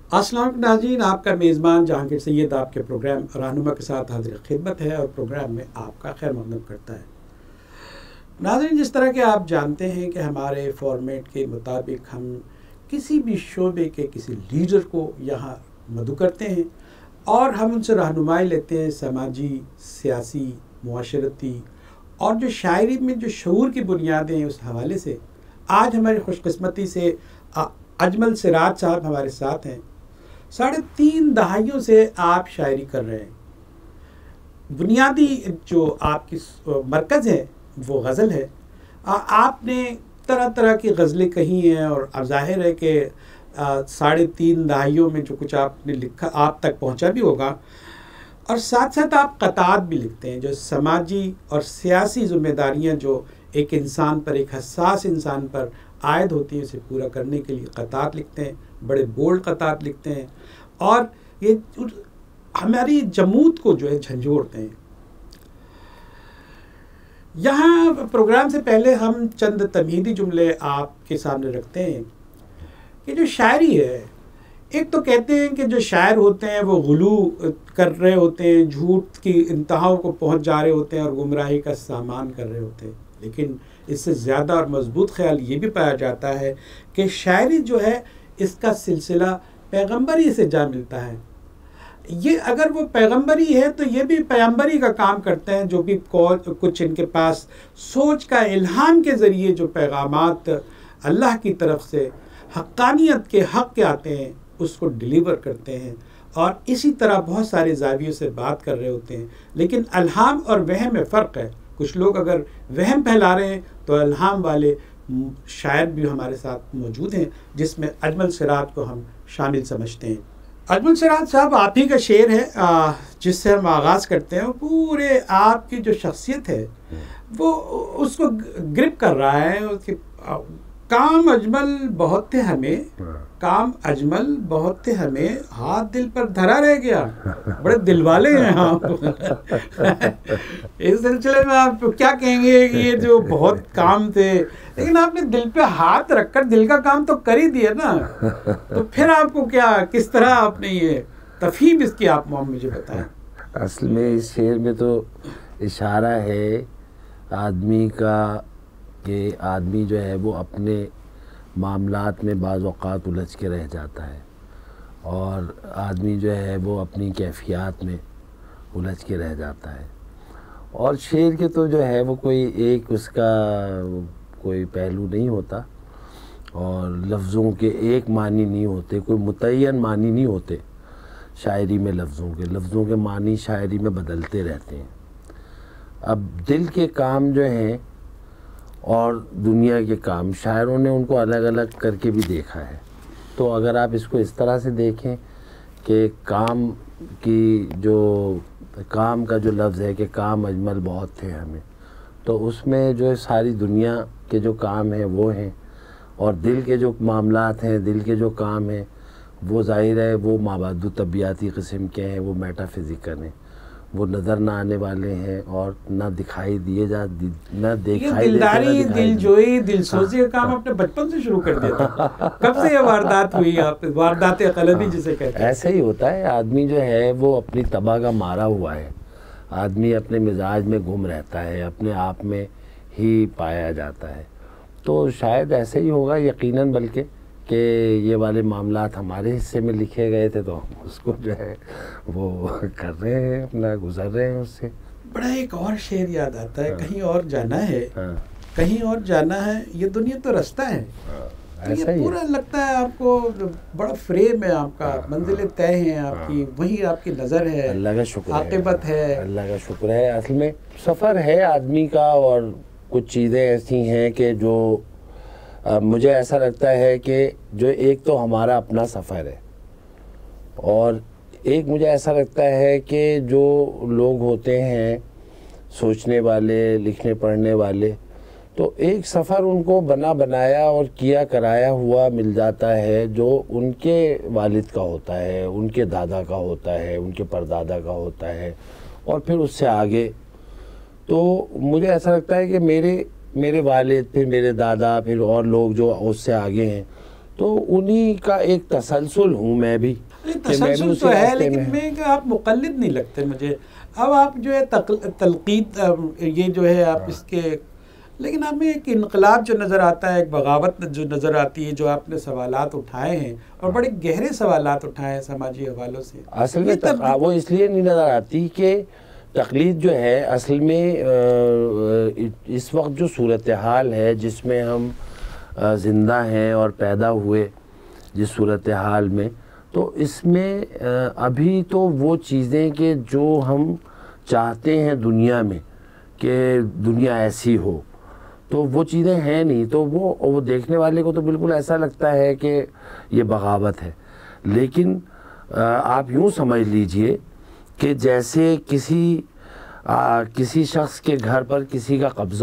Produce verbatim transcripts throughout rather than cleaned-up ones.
السلام علیکم ناظرین، آپ کا میزبان جہانگیر سید آپ کے پروگرام رہنما کے ساتھ حاضر خدمت ہے اور پروگرام میں آپ کا خیر مقدم کرتا ہے۔ ناظرین، جس طرح کہ آپ جانتے ہیں کہ ہمارے فارمیٹ کے مطابق ہم کسی بھی شعبے کے کسی لیڈر کو یہاں مدعو کرتے ہیں اور ہم ان سے رہنمائی لیتے ہیں سماجی، سیاسی، معاشرتی اور جو شاعری میں جو شعور کی بنیادیں ہیں اس حوالے سے آج ہماری خوش قسمتی سے اجمل سراج صاحب ہمارے ساتھ ہیں۔ ساڑھے تین دہائیوں سے آپ شاعری کر رہے ہیں۔ بنیادی جو آپ کی مرکز ہے وہ غزل ہے۔ آپ نے طرح طرح کی غزلیں کہی ہیں اور ظاہر ہے کہ ساڑھے تین دہائیوں میں جو کچھ آپ نے لکھا آپ تک پہنچا بھی ہوگا، اور ساتھ ساتھ آپ قطعات بھی لکھتے ہیں جو سماجی اور سیاسی ذمہ داریاں جو ایک انسان پر، ایک حساس انسان پر عائد ہوتی ہیں، اسے پورا کرنے کے لیے قطعات لکھتے ہیں، بڑے بولڈ قطعات لکھتے ہیں اور یہ ہماری جمود کو جو ہے جھنجھوڑتے ہیں۔ یہاں پروگرام سے پہلے ہم چند تمہیدی جملے آپ کے سامنے رکھتے ہیں کہ جو شاعری ہے، ایک تو کہتے ہیں کہ جو شاعر ہوتے ہیں وہ غلو کر رہے ہوتے ہیں، جھوٹ کی انتہاؤں کو پہنچ جا رہے ہوتے ہیں اور گمراہی کا سامان کر رہے ہوتے ہیں، لیکن اس سے زیادہ اور مضبوط خیال یہ بھی پایا جاتا ہے کہ شاعری جو ہے اس کا سلسلہ پیغمبری سے جا ملتا ہے۔ یہ اگر وہ پیغمبری ہے تو یہ بھی پیغمبری کا کام کرتے ہیں، جو بھی کچھ ان کے پاس سوچ کا الہام کے ذریعے جو پیغامات اللہ کی طرف سے حقانیت کے حق کے آتے ہیں اس کو ڈیلیور کرتے ہیں، اور اسی طرح بہت سارے زاویوں سے بات کر رہے ہوتے ہیں۔ لیکن الہام اور وہم میں فرق ہے۔ کچھ لوگ اگر وہم پھیلا رہے ہیں تو الہام والے شاعر بھی ہمارے ساتھ موجود ہیں، جس میں اجمل سراج کو ہم شامل سمجھتے ہیں۔ اجمل سراج صاحب، آپ ہی کا شعر ہے جس سے ہم آغاز کرتے ہیں۔ پورے آپ کی جو شخصیت ہے وہ اس کو گرپ کر رہا ہے۔ اس کی کام اجمل بہت تھے ہمیں، کام اجمل بہت تھے ہمیں، ہاتھ دل پر دھرا رہ گیا، بڑے دل والے ہیں آپ۔ اس سلسلے میں آپ کیا کہیں گے کہ یہ جو بہت کام تھے، لیکن آپ نے دل پہ ہاتھ رکھ کر دل کا کام تو کر ہی دیا نا، تو پھر آپ کو کیا، کس طرح آپ نے یہ تفہیم اس کی آپ مجھے بتائیں۔ اصل میں اس شعر میں تو اشارہ ہے آدمی کا کہ آدمی جو ہے وہ اپنے معاملات میں بعض اوقات الجھ کے رہ جاتا ہے، اور آدمی جو ہے وہ اپنی کیفیات میں الجھ کے رہ جاتا ہے، اور شعر کے تو جو ہے وہ کوئی ایک اس کا کوئی پہلو نہیں ہوتا، اور لفظوں کے ایک معنی نہیں ہوتے، کوئی متعین معنی نہیں ہوتے شاعری میں۔ لفظوں کے لفظوں کے معنی شاعری میں بدلتے رہتے ہیں۔ اب دل کے کام جو ہیں اور دنیا کے کام، شاعروں نے ان کو الگ الگ کر کے بھی دیکھا ہے۔ تو اگر آپ اس کو اس طرح سے دیکھیں کہ کام کی جو کام کا جو لفظ ہے کہ کام اجمل بہت تھے ہمیں، تو اس میں جو ساری دنیا کے جو کام ہیں وہ ہیں، اور دل کے جو معاملات ہیں، دل کے جو کام ہیں وہ ظاہر ہے وہ مابعد طبیعتی قسم کے ہیں، وہ میٹا فزیکل ہیں، وہ نظر نہ آنے والے ہیں اور نہ دکھائی دیے جا نہ دکھائی دلداری، دل جوئی، دل سوزی کا کام آپ نے بچپن سے شروع کر دیا تھا۔ کب سے یہ واردات ہوئی آپ، واردات قلبی جسے کہتے ہیں؟ ایسے ہی ہوتا ہے، آدمی جو ہے وہ اپنی طبع کا مارا ہوا ہے، آدمی اپنے مزاج میں گم رہتا ہے، اپنے آپ میں ہی پایا جاتا ہے۔ تو شاید ایسے ہی ہوگا یقیناً، بلکہ کہ یہ والے معاملات ہمارے حصے میں لکھے گئے تھے تو ہم اس کو جو ہے وہ کر رہے ہیں، اپنا گزر رہے ہیں اس سے۔ بڑا ایک اور شعر یاد آتا ہے، کہیں اور جانا ہے، کہیں اور جانا ہے، یہ دنیا تو رستہ ہے۔ ایسا ہی پورا لگتا ہے آپ کو بڑا فریم ہے آپ کا، منزلیں طے ہیں آپ کی، وہی آپ کی نظر ہے، اللہ کا شکر ہے، عاقبت ہے، اللہ کا شکر ہے۔ اصل میں سفر ہے آدمی کا، اور کچھ چیزیں ایسی ہیں کہ جو مجھے ایسا لگتا ہے کہ جو ایک تو ہمارا اپنا سفر ہے، اور ایک مجھے ایسا لگتا ہے کہ جو لوگ ہوتے ہیں سوچنے والے، لکھنے پڑھنے والے، تو ایک سفر ان کو بنا بنایا اور کیا کرایا ہوا مل جاتا ہے، جو ان کے والد کا ہوتا ہے، ان کے دادا کا ہوتا ہے، ان کے پردادا کا ہوتا ہے، اور پھر اس سے آگے۔ تو مجھے ایسا لگتا ہے کہ میرے میرے والد، پھر میرے دادا، پھر اور لوگ جو اس سے آگے ہیں، تو انہی کا ایک تسلسل ہوں میں بھی. تسلسل تو ہے لیکن میں کہ آپ مقلد نہیں لگتے مجھے. اب آپ جو ہے تلقید یہ جو ہے آپ اس کے، لیکن ہمیں ایک انقلاب جو نظر آتا ہے، ایک بغاوت جو نظر آتی ہے، جو آپ نے سوالات اٹھائے ہیں اور بڑے گہرے سوالات اٹھائے ہیں سماجی حوالوں سے. اصل میں وہ اس لیے نہیں نظر آتی کہ تقلید جو ہے اصل میں اس وقت جو صورتحال ہے جس میں ہم زندہ ہیں اور پیدا ہوئے جس صورتحال میں، تو اس میں ابھی تو وہ چیزیں کہ جو ہم چاہتے ہیں دنیا میں کہ دنیا ایسی ہو، تو وہ چیزیں ہیں نہیں. تو وہ وہ دیکھنے والے کو تو بالکل ایسا لگتا ہے کہ یہ بغاوت ہے. لیکن آپ یوں سمجھ لیجئے کہ جیسے کسی کسی شخص کے گھر پر کسی کا قبضہ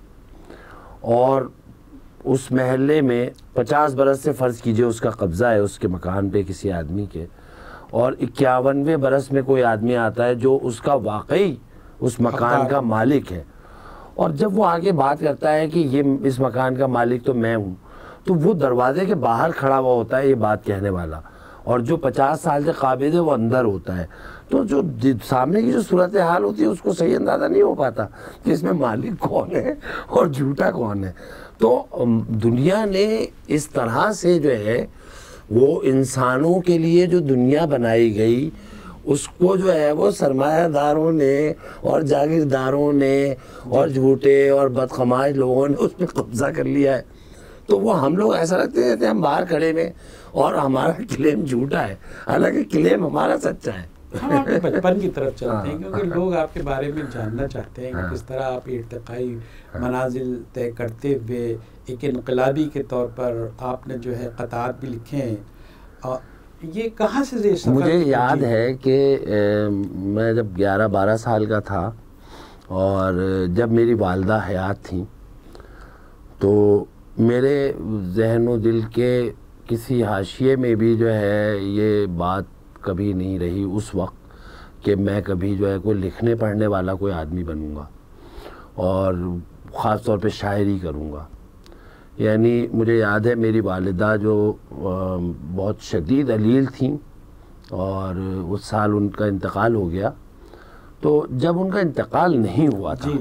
ہو اور اس محلے میں پچاس برس سے فرض کیجئے اس کا قبضہ ہے اس کے مکان پہ کسی آدمی کے، اور اکیاونوے برس میں کوئی آدمی آتا ہے جو اس کا واقعی اس مکان کا مالک ہے، اور جب وہ آگے بات کرتا ہے کہ یہ اس مکان کا مالک تو میں ہوں، تو وہ دروازے کے باہر کھڑا ہوا ہوتا ہے یہ بات کہنے والا، اور جو پچاس سال سے قابض ہے وہ اندر ہوتا ہے. تو جو سامنے کی جو صورتحال ہوتی ہے اس کو صحیح اندازہ نہیں ہو پاتا کہ اس میں مالک کون ہے اور جھوٹا کون ہے. تو دنیا نے اس طرح سے جو ہے وہ انسانوں کے لیے جو دنیا بنائی گئی اس کو جو ہے وہ سرمایہ داروں نے اور جاگیرداروں نے اور جھوٹے اور بدقماش لوگوں نے اس پہ قبضہ کر لیا ہے. تو وہ ہم لوگ ایسا لگتے ہیں ہم باہر کھڑے میں اور ہمارا کلیم جھوٹا ہے، حالانکہ کلیم ہمارا سچا ہے. ہم آپ کے بچپن کی طرف چلتے ہیں کیونکہ لوگ آپ کے بارے میں جاننا چاہتے ہیں کہ کس طرح آپ ارتقائی منازل طے کرتے ہوئے ایک انقلابی کے طور پر آپ نے جو ہے قطعات بھی لکھے ہیں. اور یہ کہاں سے یہ سفر؟ مجھے یاد ہے کہ میں جب گیارہ بارہ سال کا تھا اور جب میری والدہ حیات تھیں تو میرے ذہن و دل کے کسی حاشیے میں بھی جو ہے یہ بات کبھی نہیں رہی اس وقت کہ میں کبھی جو ہے کوئی لکھنے پڑھنے والا کوئی آدمی بنوں گا اور خاص طور پہ شاعری کروں گا. یعنی مجھے یاد ہے میری والدہ جو بہت شدید علیل تھیں اور اس سال ان کا انتقال ہو گیا. تو جب ان کا انتقال نہیں ہوا تھا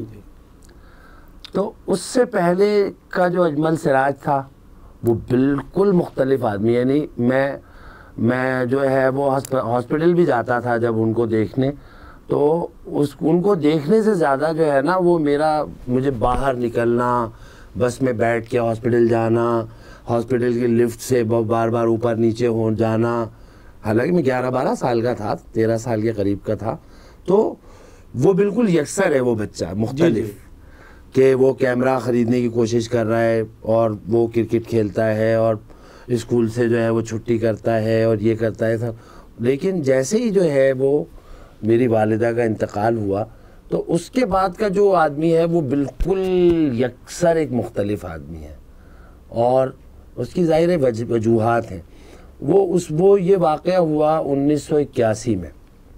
تو اس سے پہلے کا جو اجمل سراج تھا وہ بالکل مختلف آدمی. یعنی میں میں جو ہے وہ ہاسپٹل بھی جاتا تھا جب ان کو دیکھنے، تو اس ان کو دیکھنے سے زیادہ جو ہے نا وہ میرا مجھے باہر نکلنا، بس میں بیٹھ کے ہاسپٹل جانا، ہاسپٹل کی لفٹ سے بار بار اوپر نیچے ہو جانا. حالانکہ میں گیارہ بارہ سال کا تھا، تیرہ سال کے قریب کا تھا. تو وہ بالکل یکسر ہے وہ بچہ، مختلف کہ وہ کیمرہ خریدنے کی کوشش کر رہا ہے اور وہ کرکٹ کھیلتا ہے اور اسکول سے جو ہے وہ چھٹی کرتا ہے اور یہ کرتا ہے سب. لیکن جیسے ہی جو ہے وہ میری والدہ کا انتقال ہوا تو اس کے بعد کا جو آدمی ہے وہ بالکل یکسر ایک مختلف آدمی ہے، اور اس کی ظاہر وجوہات ہیں. وہ اس وہ یہ واقعہ ہوا انیس سو اکیاسی میں.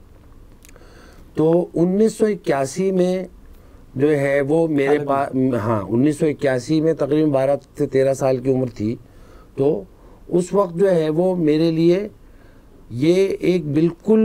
تو انیس سو اکیاسی میں جو ہے وہ میرے پاس ہاں انیس سو اکیاسی میں تقریباً بارہ سے تیرہ سال کی عمر تھی. تو اس وقت جو ہے وہ میرے لیے یہ ایک بالکل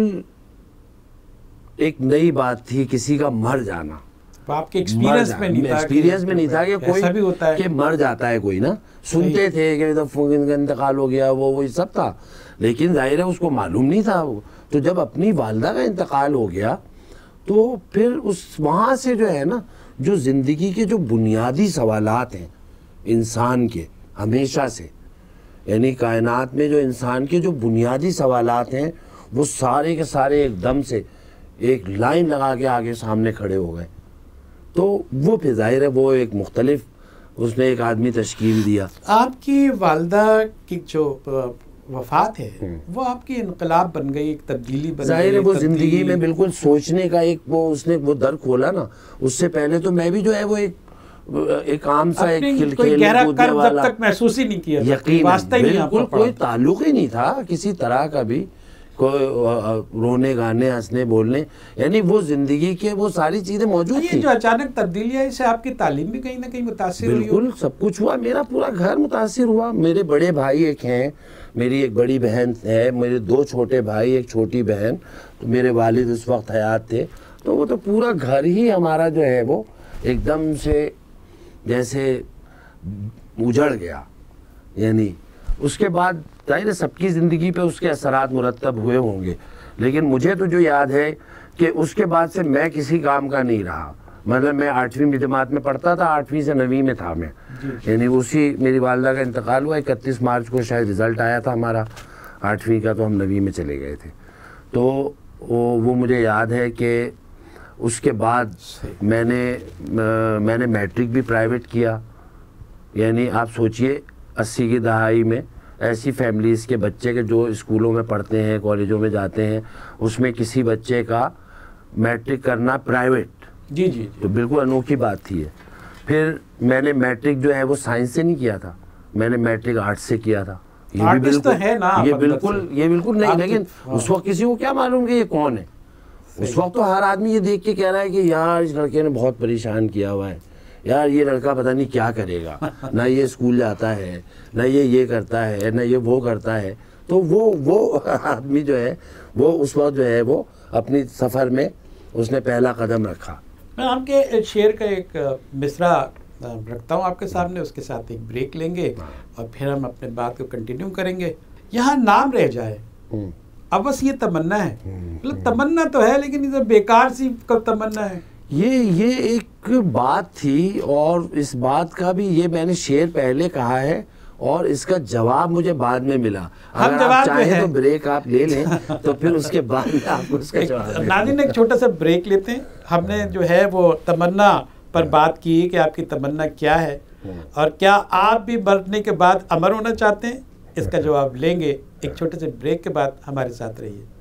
ایک نئی بات تھی کسی کا مر جانا. آپ کے ایکسپیرینس میں نہیں تھا ایکسپیرینس میں نہیں تھا کہ کوئی کہ مر جاتا ہے کوئی نا. سنتے تھے کہ انتقال ہو گیا وہ وہی سب تھا، لیکن ظاہر ہے اس کو معلوم نہیں تھا. تو جب اپنی والدہ کا انتقال ہو گیا تو پھر اس وہاں سے جو ہے نا جو زندگی کے جو بنیادی سوالات ہیں انسان کے ہمیشہ سے، یعنی کائنات میں جو انسان کے جو بنیادی سوالات ہیں وہ سارے کے سارے ایک دم سے ایک لائن لگا کے آگے سامنے کھڑے ہو گئے. تو وہ پھر ظاہر ہے وہ ایک مختلف اس نے ایک آدمی تشکیل دیا. آپ کی والدہ کی جو وفات ہے وہ آپ کی انقلاب بن گئی، ایک تبدیلی بن گئی. ظاہر ہے وہ زندگی میں بالکل سوچنے کا ایک وہ اس نے وہ در کھولا نا. اس سے پہلے تو میں بھی جو ہے وہ ایک ایک عام سا ایک کھیل کھیلنے کودنے والا محسوس ہی نہیں کیا، یقین بالکل کوئی تعلق ہی نہیں تھا کسی طرح کا بھی. کوئی رونے گانے ہنسنے بولنے، یعنی وہ زندگی کے وہ ساری چیزیں موجود یہ تھیں. جو اچانک تبدیلی ہے اس سے آپ کی تعلیم بھی کہیں نہ کہیں متاثر ہوئی؟ بالکل سب کچھ ہوا، میرا پورا گھر متاثر ہوا. میرے بڑے بھائی ایک ہیں، میری ایک بڑی بہن ہے، میرے دو چھوٹے بھائی ایک چھوٹی بہن. تو میرے والد اس وقت حیات تھے، تو وہ تو پورا گھر ہی ہمارا جو ہے وہ ایک دم سے جیسے اجڑ گیا. یعنی اس کے بعد ظاہر ہے سب کی زندگی پہ اس کے اثرات مرتب ہوئے ہوں گے، لیکن مجھے تو جو یاد ہے کہ اس کے بعد سے میں کسی کام کا نہیں رہا. مطلب میں آٹھویں جماعت میں پڑھتا تھا، آٹھویں سے نویں میں تھا میں. یعنی اسی میری والدہ کا انتقال ہوا اکتیس مارچ کو شاید رزلٹ آیا تھا ہمارا آٹھویں کا، تو ہم نویں میں چلے گئے تھے. تو وہ مجھے یاد ہے کہ اس کے بعد میں نے میں نے میٹرک بھی پرائیویٹ کیا. یعنی آپ سوچئے اسی کی دہائی میں ایسی فیملیز کے بچے کے جو اسکولوں میں پڑھتے ہیں، کالجوں میں جاتے ہیں، اس میں کسی بچے کا میٹرک کرنا پرائیویٹ، جی جی تو بالکل انوکھی بات تھی. پھر میں نے میٹرک جو ہے وہ سائنس سے نہیں کیا تھا، میں نے میٹرک آرٹس سے کیا تھا. یہ بھی بالکل یہ بالکل یہ بالکل نہیں، لیکن اس وقت کسی کو کیا معلوم کہ یہ کون ہے. اس وقت تو ہر آدمی یہ دیکھ کے کہہ رہا ہے کہ یار اس لڑکے نے بہت پریشان کیا ہوا ہے، یار یہ لڑکا پتہ نہیں کیا کرے گا، نہ یہ اسکول جاتا ہے، نہ یہ یہ کرتا ہے، نہ یہ وہ کرتا ہے. تو وہ وہ آدمی جو ہے وہ اس وقت جو ہے وہ اپنی سفر میں اس نے پہلا قدم رکھا. میں آپ کے شعر کا ایک مصرع رکھتا ہوں آپ کے سامنے، اس کے ساتھ ایک بریک لیں گے اور پھر ہم اپنے بات کو کنٹینیو کریں گے. یہاں نام رہ جائے اب بس یہ تمنا ہے، مطلب تمنا تو ہے لیکن یہ بیکار سی تمنا ہے. یہ یہ ایک بات تھی، اور اس بات کا بھی یہ میں نے شعر پہلے کہا ہے اور اس کا جواب مجھے بعد میں ملا. اگر آپ چاہیں تو بریک آپ لے لیں تو پھر اس کے بعد میں آپ کو اس کا جواب دیں. ناظرین ایک چھوٹا سا بریک لیتے ہیں. ہم نے جو ہے وہ تمنا پر بات کی کہ آپ کی تمنا کیا ہے اور کیا آپ بھی مرنے کے بعد امر ہونا چاہتے ہیں. اس کا جواب لیں گے ایک چھوٹے سے بریک کے بعد. ہمارے ساتھ رہیے.